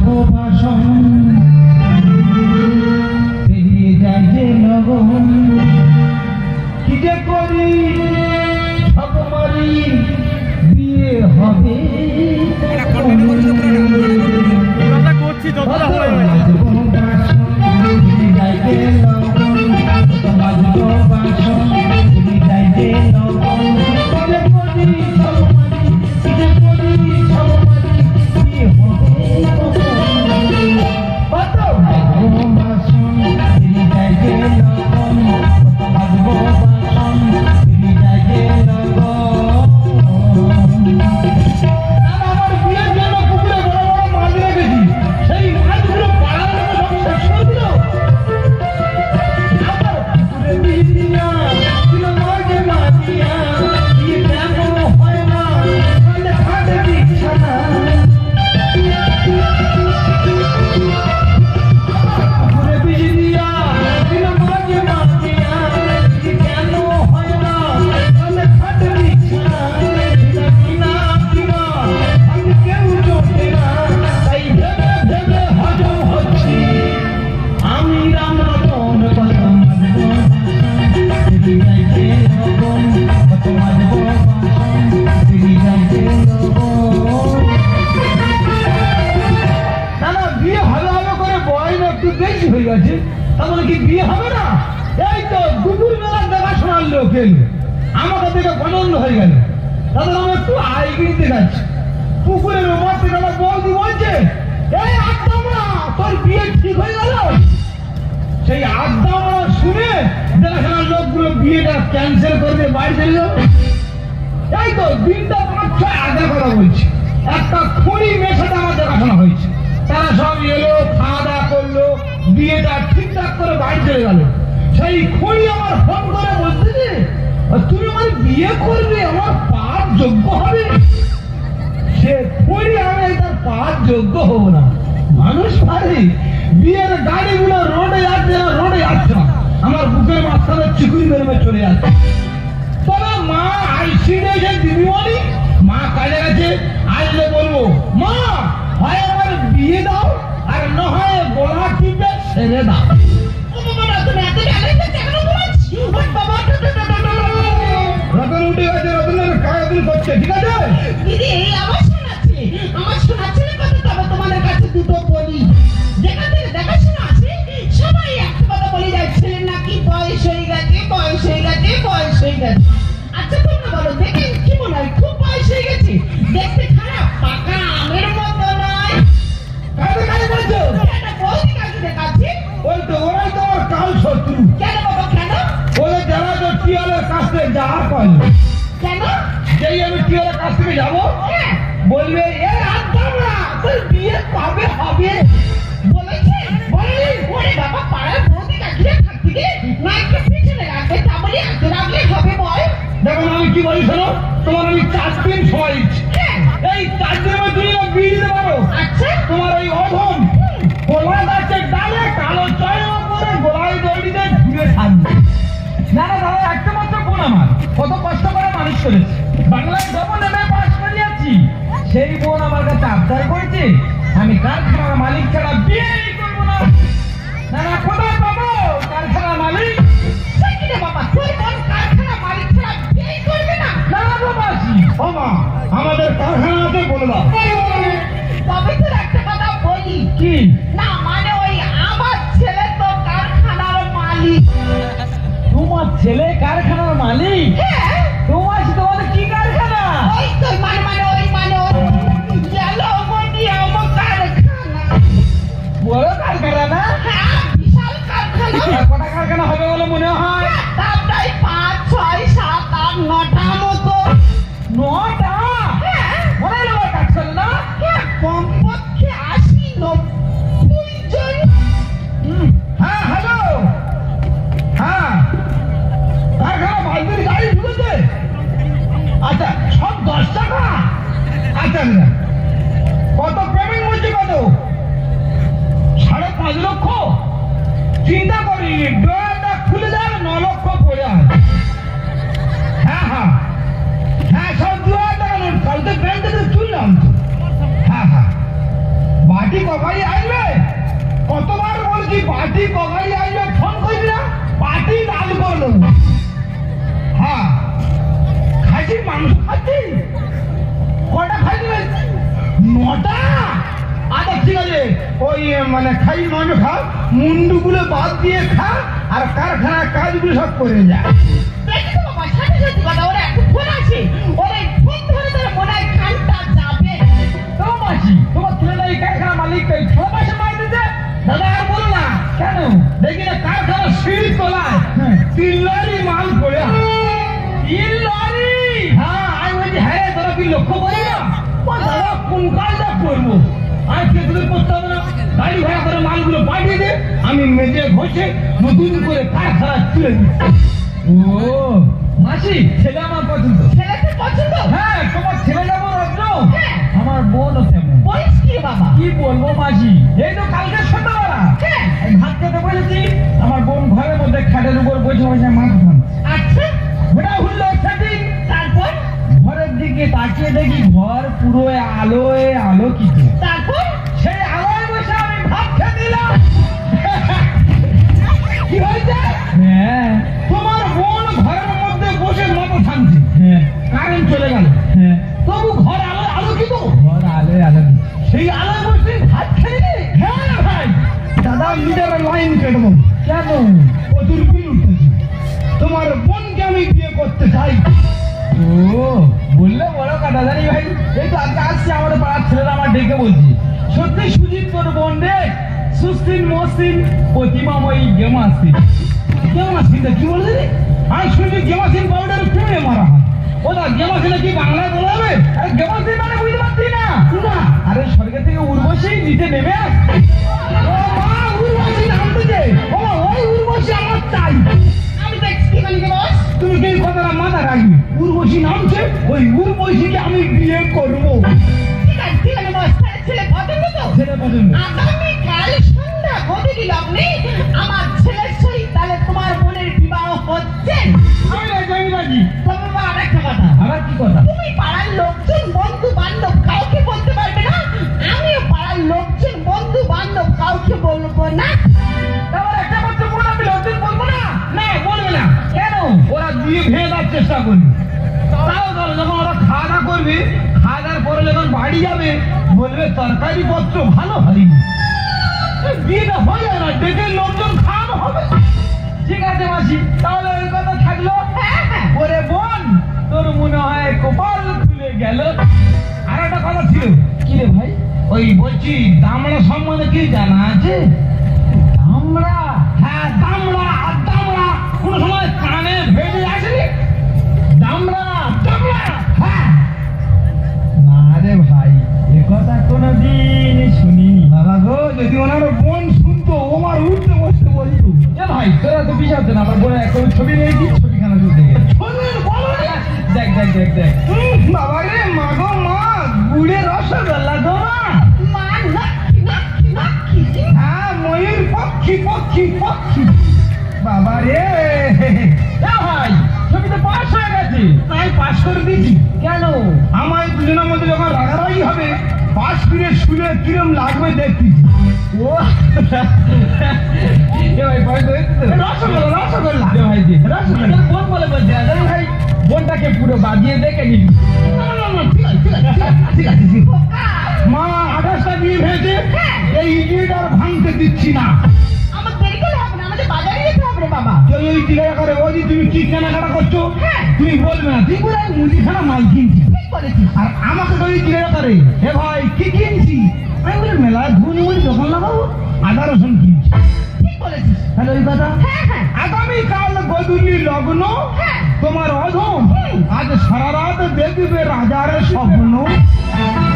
মাজবো বাসন পেরিয়ে যায় যে লগন কি যে করি সব মারি বিয়ে হবে করছি আমাকে দেখে গণন্য হয়ে গেল তাদের আমি একটু আয় কিনতে যাচ্ছি পুকুরের ওপর থেকে আমার বৌদি বলছে এই আড্ডা তোর বিয়ে ঠিক হয়ে গেল সেই আড্ডা শুনে দেখাশোনার লোকগুলো বিয়েটা ক্যান্সেল করে বাড়ি চলে যাবে এই তো দিনটা 5-6 আগে কথা বলছি একটা খুঁড়ি মেয়ের সাথে আমার দেখাশোনা হয়েছে তারা সব এলো খাওয়া দাওয়া করলো বিয়েটা ঠিকঠাক করে বাড়ি চলে গেল সেই খুঁড়ি আমার ফোন করে বলছে যে তুমি আমার বিয়ে করবে আমার পাপ যোগ্য হবে সে খুঁড়ি আমি তার পাপ যোগ্য হবো না মানুষ পারে বিয়ের গাড়িগুলো রোডে যাচ্ছে না আমার বুকের মাঝখানে চিকুই মেরে চলে যাচ্ছে তবে মা আইসি দিয়েছে দিদিমণি মা কাজে গেছে আসলে বলবো মা হয় আমার বিয়ে দাও আর না হয় গলা টিপে ছেড়ে দাও রতন উঠে গেছে রতনের কাগজ করছে ঠিক আছে দিদি আমার শোনাচ্ছে কথা তবে তোমাদের কাছে দুটো বলি যেখান থেকে দেখাশোনা আছে সবাই একটা কথা বলে যায় ছেলের নাকি বয়স হয়ে গেছে আচ্ছা তোমরা বলো দেখে কি মনে হয় খুব বয়স হয়ে গেছে দেখতে খারাপ পাকা আমের মতো নয় কাজে বলছো একটা বৌদি কাছে দেখাচ্ছি ওই তো ওরাই তো আমার কাল শত্রু কেন বাবা কেন ওদের যারা তো টিয়ালের কাছ থেকে যাওয়ার পাইল কেন যেই আমি টিয়ালের কাছ থেকে যাবো বলবে এ আড্ডা তোর বিয়ে কবে হবে বলেছে ওরে বাবা পাড়ার বৌদি কাছে থাকতে না একটু পিছনে রাখবে তা বলি আগে রাখলে হবে বল দেখো আমি কি বলি শোনো তোমার আমি 4 দিন সময় দিচ্ছি এই 4 দিনের মধ্যে তুমি বিয়ে দিতে পারো আচ্ছা তোমার এই অধম গোলা গাছের ডালে কালো চয়না করে গোলায় দড়িতে ঘুরে থাকবে না দাদা একটা মাত্র বোন আমার কত কষ্ট করে মানুষ করেছে বাংলায় যখন এমএ পাস করে যাচ্ছি সেই বোন আমার কাছে আবদার করেছে আমি কারখানার মালিক ছাড়া বিয়েই করবো না না কোথায় পাবো কারখানার মালিক বাবা তুই বোন কারখানা মালিক ছাড়া বিয়ে করবে না ও মা আমাদের কারখানাতে বলবা তবে তোর একটা কথা বলি কি না মানে ওই আমার ছেলে তো কারখানার মালিক তোমার ছেলে কারখানার মালিক তোমার তোমাদের কি কারখানা ওই তো গেল মনি আমার কারখানা বড় কারখানা না বিশাল কারখানা কটা কারখানা হবে বলে মনে হয় তার প্রায় 5, 6, 7, 8, 9টা মতো 9টা মনে হলো কাজ করে না কমপক্ষে 80-90 জন হ্যাঁ হ্যালো হ্যাঁ কারখানা মালগুলি গাড়ি ঢুকেছে আচ্ছা সব 10 টাকা আচ্ছা কত পেমেন্ট বলছে কত 5.5 লক্ষ চিন্তা করি ড্রয়ারটা খুলে দেয় 9 লক্ষ পড়ে আছে হ্যাঁ সব 2000 টাকা নোট কালকে ব্যাংক থেকে তুললাম হ্যাঁ পার্টি কখাই আসবে? কতবার বলছি পার্টি কখাই আসবে, ফোন করবি না? পার্টি ডাল করলো। হ্যাঁ, খাসি মাংস খাচ্ছি। কটা খাই দিবে? 9টা। আচ্ছা ঠিক আছে, ওই মানে খাই মাংস খা, মুন্ডুগুলো বাদ দিয়ে খা, আর কারখানার কাজগুলো সব করে যা। দেখি তো বাবা, সাথে সাথে কথা, ওরা একটা ফোন আছে, ওরা এই ফোন ধরে ধরে মনে হয় খানটা যাবে। তো মাসি, তোমার ছেলেটা এই কারখানা মালিক তাই 6 মাসে মার দিতে? দাদা আর বলো না। কেন? দেখি না কারখানা সিঁড়ি তোলায় 3 লরি মাল পড়ে আছে। 3 লরি? হ্যাঁ, আমি বলছি হ্যাঁ, তোরা কি লক্ষ্য করি না? ও দাদা, কোন কাজটা করবো? আজকে তোদের করতে হবে না, গাড়ি ভাড়া করে মালগুলো পাঠিয়ে দে, আমি মেজে ঘষে নতুন করে কারখানা তুলে দিই। ও মাসি, ছেলে আমার পছন্দ। ছেলেতে পছন্দ? হ্যাঁ, তোমার ছেলে যেমন রত্ন, হ্যাঁ। আমার বোনও তেমন। বয়স কি বাবা? কি বলবো মাসি, এই তো কালকে সন্ধ্যাবেলা হ্যাঁ। এই ভাত খেতে বলেছি, আমার বোন ঘরের মধ্যে খাটের উপর বসে বসে মাছ ভাঙছে। আচ্ছা, ওটা হলো সেদিন। তারপর? ঘরের দিকে তাকিয়ে দেখি ঘর পুরো আলোয় আলোকিত। তারপর? সেই আলোয় বসে আমি ভাত খেয়ে দিলাম। কি হয়েছে? হ্যাঁ, তোমার বোন ঘরের মধ্যে বসে মতো থামছে, হ্যাঁ, কারেন্ট চলে গেল, হ্যাঁ, তবু ঘর আলো আলোকিত। ঘর আলোয় আলোকিত। সেই আলোয় বসে ভাত খেয়ে? হ্যাঁ ভাই, দাদা মিটার লাইন কেটব। কেন? প্রচুর বিল উঠতেছে। তোমার বোনকে আমি বিয়ে করতে চাই। ও, বললে বড় কথা জানি ভাই। এই তো আজকে আসছে আমাদের পাড়ার ছেলেরা আমার ডেকে বলছি, সত্যি সুজিত তোর বোন রে, সুস্থিন মসৃণ প্রতিমাময়ী গেমাসিন। গেমাসিন কি বলছে রে? আমি শুনছি গেমাসিন পাউডার কিনে মারা হয়। ওটা গেমাসিনে কি বাংলায় বলা হবে? আরে গেমাসিন মানে বুঝতে পারছি না। না, আরে স্বর্গ থেকে উর্বশী নিচে নেমে আসছে। ও মা, উর্বশী নামতেছে। ও মা, ওই উর্বশী আমার চাই। আমি দেখছি মালিক বস। তুমি কি এই কথাটা মাথা রাখবে? উর্বশী নামছে, ওই উর্বশীকে আমি বিয়ে করবো। ঠিক আছে বস, তাহলে ছেলে পছন্দ তো? ছেলে পছন্দ। আগামীকাল সন্ধ্যা গতিকি লগ্নে আমার ছেলের সহিত তাহলে তোমার বোনের বিবাহ হচ্ছে। আমি রাজি, আমি রাজি। তবে বাবা, আরেকটা কথা, আবার কি কথা? তুমি পাড়ার লোকজন বন্ধু বান্ধব কাউকে বলতে পারবে না, আমিও পাড়ার লোকজন বন্ধু বান্ধব কাউকে বলবো না। তারপর একটা মাত্র বোন আমি লজ্জিত বলবো না? না, বলবে না। কেন? ওরা দিয়ে ভেঙে দেওয়ার চেষ্টা করবে। তাও ধরো যখন ওরা খাওয়া দাওয়া করবে, খাওয়া দাওয়ার পরে যখন বাড়ি যাবে, বলবে তরকারি পত্র ভালো হয়নি। এই বিয়েটা হয়ে যায় না, ডেকে লোকজন খাওয়ানো হবে। ঠিক আছে মাসি, তাহলে ওই কথা থাকলো। ওরে বোন, তোর মনে হয় কপাল খুলে গেল। আর একটা কথা ছিল। কি রে ভাই? ওই বলছি, দামড়া সম্বন্ধে কি জানা আছে? আমরা? হ্যাঁ, দামড়া আর দামড়া কোন সময় কানে ভেবে আসেনি? দামড়া? দামড়া, হ্যাঁ। না রে ভাই, এ কথা কোনোদিন শুনিনি। বাবা গো, যদি ওনার বোন শুনতো, আমার উঠতে বসতে বলতো। এ ভাই, তোরা তো বিশ্বাস না, আমার বোনের একটা ছবি নিয়ে কি ছবিখানা শুধু দেখে। শোনেন, বলো না। দেখ দেখ দেখ দেখ। বাবা রে, মা গো মা, গুড়ে রসগোল্লা তো মা। মা, লক্ষ্মী লক্ষ্মী লক্ষ্মী। হ্যাঁ, ময়ূর পক্ষী পক্ষী পক্ষী। বাবা রে, এ ভাই, ছবি তো পাস হয়ে গেছে। আমি পাস করে দিয়েছি। কেন? আমার দুজনের মধ্যে যখন রাগারাগি হবে, পাশ ফিরে শুলে কিরম লাগবে দেখতেছি। ও এ ভাই, ভয় তো হচ্ছে তো। রসগোল্লা রসগোল্লা। দে ভাই দে। রসগোল্লা। তোর বোন বলে বলছে না, জানি ভাই, বোনটাকে পুরো বাজিয়ে দেখে নিবি। না, না, না, ঠিক আছে, ঠিক আছে, ঠিক আছে, ঠিক আছে। খোকা, মা 28টা বিয়ে ভেঙেছে, এই ইট আর ভাঙতে দিচ্ছি না। আমার দেরি করে হবে না, আমাদের বাজারে যেতে হবে রে বাবা। তুই ওই জিজ্ঞাসা করে, ওই তুমি কি কেনাকাটা করছো? হ্যাঁ। তুমি বলবে না, তুই বলে আমি মুদিখানা মাল কিনছি। ঠিক বলেছিস। আর আমাকে তো ওই জিজ্ঞাসা করে, হে ভাই কি কিনছি? আমি বলি মেলা ধুনি মুড়ি দোকান লাগাবো, আদা রসুন কিনছি। ঠিক বলেছিস। তাহলে ওই কথা। হ্যাঁ হ্যাঁ আগামীকাল গধূলি লগ্ন, হ্যাঁ। তোমার অধম আজ সারা রাত দেখবে রাজার স্বপ্ন।